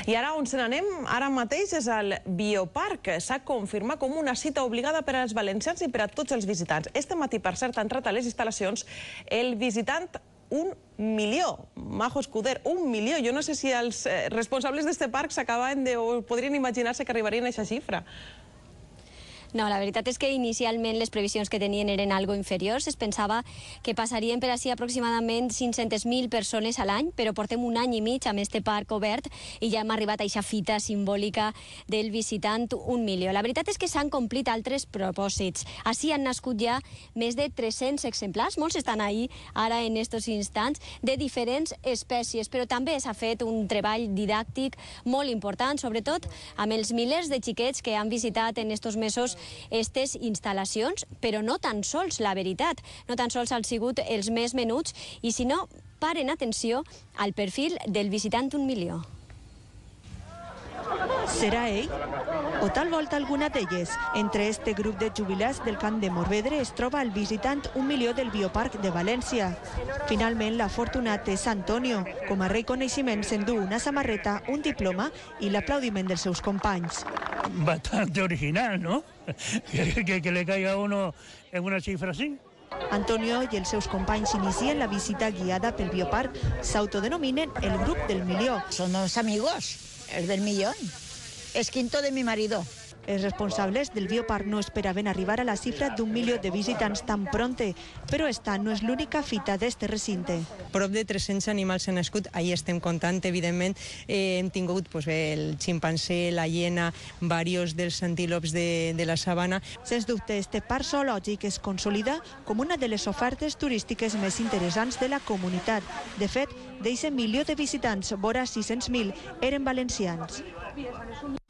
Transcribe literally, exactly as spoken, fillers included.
I ara on se n'anem? Ara mateix és al Bioparc. S'ha confirmat com una cita obligada per als valencians i per a tots els visitants. Este matí, per cert, ha entrat a les instal·lacions el visitant un milió. Majo Escuder, un milió. Jo no sé si els responsables d'este parc s'acabaven de... o podrien imaginar-se que arribarien a aquesta xifra. No, la veritat és que inicialment les previsions que tenien eren algo inferiors. Es pensava que passarien per així aproximadament cinc-centes mil persones a l'any, però portem un any i mig amb este parc obert i ja hem arribat a aquesta fita simbòlica del visitant un milió. La veritat és que s'han complit altres propòsits. Així han nascut ja més de tres-cents exemplars, molts estan ahí ara en estos instants, de diferents espècies, però també s'ha fet un treball didàctic molt important, sobretot amb els milers de xiquets que han visitat en estos mesos aquestes instal·lacions, però no tan sols, la veritat, no tan sols han sigut els més menuts, i si no, paren atenció al perfil del visitant un milió. Serà ell? O tal volta alguna d'elles? Entre este grup de jubilats del Camp de Morvedre es troba el visitant un milió del Bioparc de València. Finalment, l'afortunat és Antonio. Com a reconeixement s'endú una samarreta, un diploma i l'aplaudiment dels seus companys. Bastante original, ¿no? Que, que, que le caiga a uno en una cifra así. Antonio i els seus companys inicien la visita guiada pel Bioparc. S'autodenominen el grup del milió. Somos amigos, el del millón. Es quinto de mi marido. Els responsables del Bioparc no esperaven arribar a la xifra d'un milió de visitants tan pronte, però esta no és l'única fita d'este recinte. Prop de tres-cents animals han nascut, ahir estem comptant, evidentment, eh, hem tingut pues, el ximpancé, la hiena, diversos dels antílops de, de la sabana. Sens dubte, este parc zoològic es consolida com una de les ofertes turístiques més interessants de la comunitat. De fet, d'aquest milió de visitants, vora sis-cents mil eren valencians.